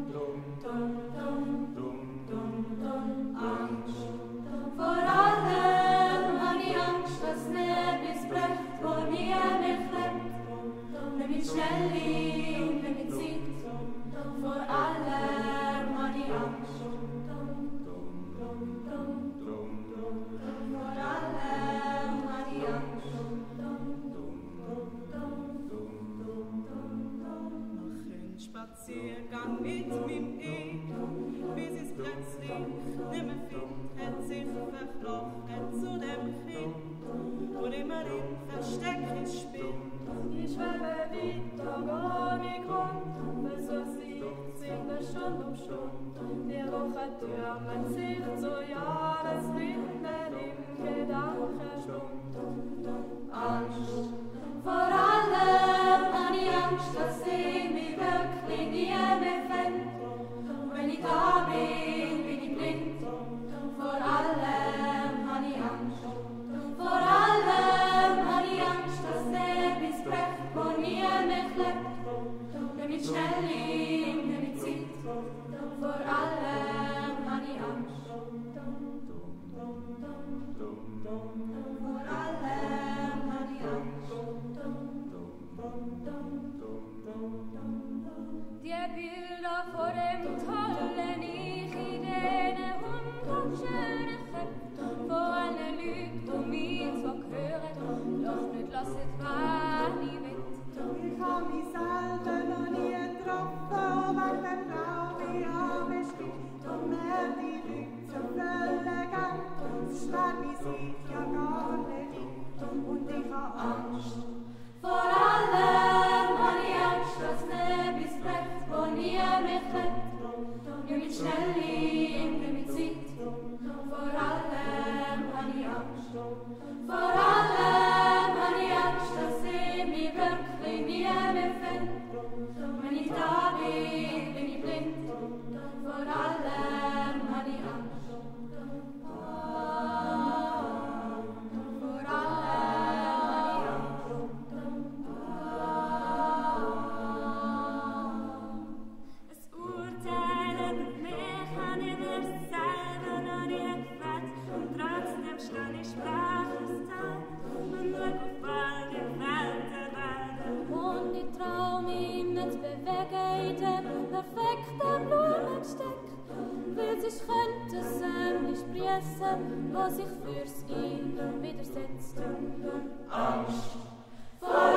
Spaziergang mit meinem Ich, bis es plötzlich nimmer findet, hat sich verkrochen zu dem Kind, wo immer im Versteck ist spinnt. Ich schwebe weiter ohne Grund, versuch sie singe Stunde um Stunde. Die Woche türmen sich zu Jahresrinden im Gedankenstund. Angst vor allem, an die Angst, dass sie mich wirklich nie mehr fände. Wenn ich da bin ich blind. Vor allem habe ich Angst. Vor allem habe ich Angst, dass der bis bricht, wo nie mehr klebt. Damit schnell ihm, damit Zeit. Vor allem habe ich Angst. Vor allem habe ich Angst. Die Bilder vor dem tollen Ich in den wunderschönen Köpfen, wo alle Leute mich zwar hören, doch nicht lassen, was ich will. Ich hab mich selber noch nie getroffen, wegen der Frau, die an mir steht, und mir die Leute so völlig an. Es schwer wie sich ja gar nicht, und ich hab Angst. Vor allem habe ich Angst, dass Nebis bricht, wo nie mehr klebt. Nimm mich schnell hin, nimm mich Zeit. Vor allem habe ich Angst. Vor allem habe ich Angst, dass sie mich wirklich nie mehr fände. Wenn ich da bin ich blind. Vor allem habe ich Angst. Ich könnte es nicht sprießen, was sich fürs ihn widersetzt. Angst vor